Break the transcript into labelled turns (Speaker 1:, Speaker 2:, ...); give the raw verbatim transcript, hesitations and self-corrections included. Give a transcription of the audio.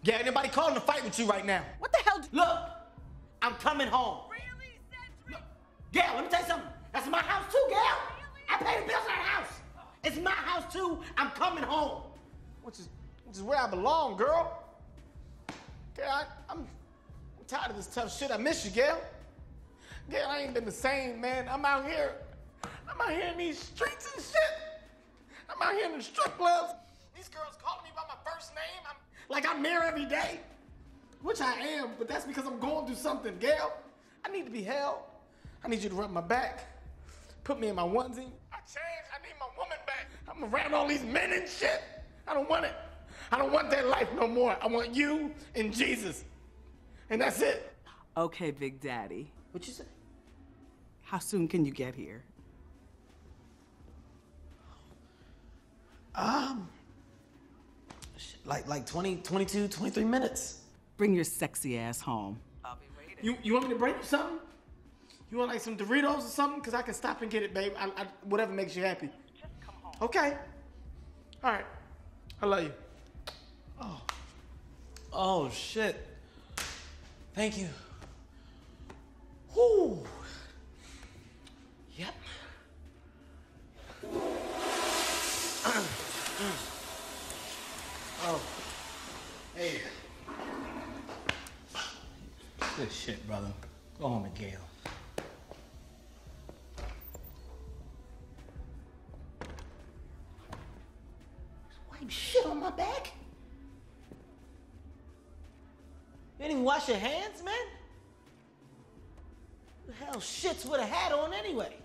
Speaker 1: Yeah, anybody calling to fight with you right now?
Speaker 2: What the hell?
Speaker 1: Look, I'm coming home.
Speaker 2: Really, Cedric?
Speaker 1: Gail, let me tell you something. That's my house too, Gail. I pay the bills in that house. It's my house too. I'm coming home. Which is, which is where I belong, girl. Gail, I, I'm, I'm tired of this tough shit. I miss you, Gail. Gail, I ain't been the same, man. I'm out here. I'm out here in these streets and shit. I'm out here in the strip clubs. These girls calling me by my first name. I'm like I'm there every day. Which I am, but that's because I'm going through something, Gail. I need to be held. I need you to rub my back. Put me in my onesie. I changed. I need my woman back. I'm around all these men and shit. I don't want it. I don't want that life no more. I want you and Jesus. And that's it.
Speaker 2: Okay, Big Daddy.
Speaker 1: What you say?
Speaker 2: How soon can you get here?
Speaker 1: Um, like like twenty, twenty-two, twenty-three minutes.
Speaker 2: Bring your sexy ass home. I'll be waiting.
Speaker 1: You you want me to bring you something? You want like some Doritos or something? Cause I can stop and get it, babe. I, I, whatever makes you happy.
Speaker 2: Just come home.
Speaker 1: Okay. All right. I love you. Oh. Oh shit. Thank you. Whoo. Yep. Oh. Hey. Good shit, brother. Go home with Gail. Wipe shit on my back? You didn't even wash your hands, man? Who the hell shits with a hat on anyway?